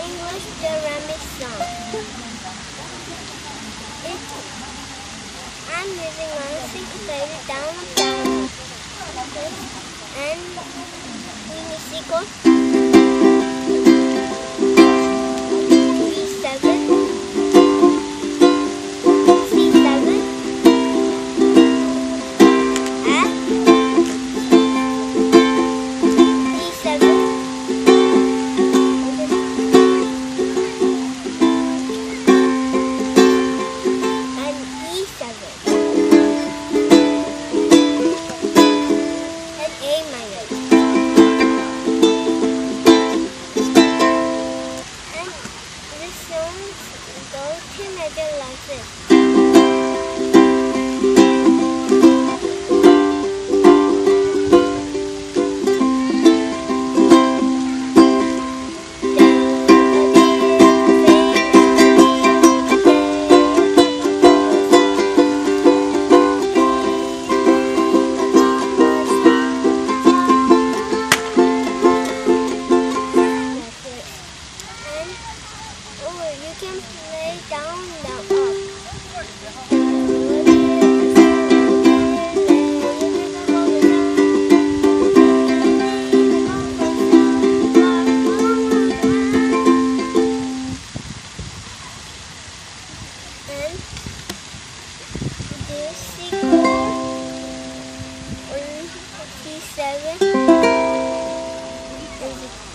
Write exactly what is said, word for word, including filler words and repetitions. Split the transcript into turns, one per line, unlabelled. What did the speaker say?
English ceramic song. It, I'm using one syncopated down down and we need sequence B seven, C seven, F, D seven, and E seven, and A minor. And this song goes to measure like this. Or you can play down, down, up. And do C chord or C seven.